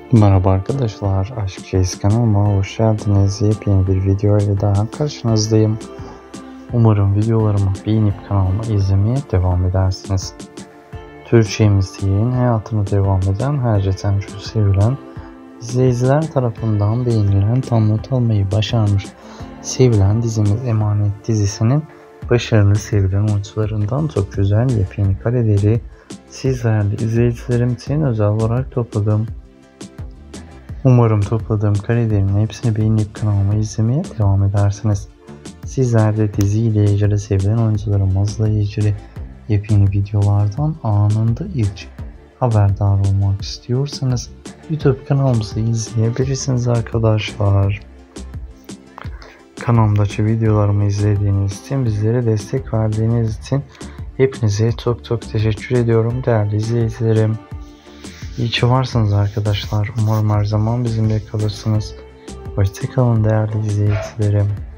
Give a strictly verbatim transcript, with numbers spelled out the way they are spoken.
Merhaba arkadaşlar, Aşk Reis kanalıma hoş geldiniz. Yepyeni bir video ile daha karşınızdayım. Umarım videolarımı beğenip kanalımı izlemeye devam edersiniz. Türkçemizin hayatını devam eden, herceten çok sevilen, izleyiciler tarafından beğenilen, tam not almayı başarmış, sevilen dizimiz Emanet dizisinin başarılı sevilen oyuncularından çok güzel yepyeni kareleri sizlerle izleyicilerim için özel olarak topladım. Umarım topladığım karelerin hepsini beğenip kanalıma izlemeye devam edersiniz. Sizler de diziyle ilgili, sevilen oyuncularımızla ilgili yepyeni videolardan anında ilk haberdar olmak istiyorsanız YouTube kanalımızı izleyebilirsiniz arkadaşlar. Kanalımdaki videolarımı izlediğiniz için, bizlere destek verdiğiniz için hepinize çok çok teşekkür ediyorum değerli izleyicilerim. İyi ki varsınız arkadaşlar. Umarım her zaman bizimle kalırsınız. Hoşçakalın değerli izleyicilerim.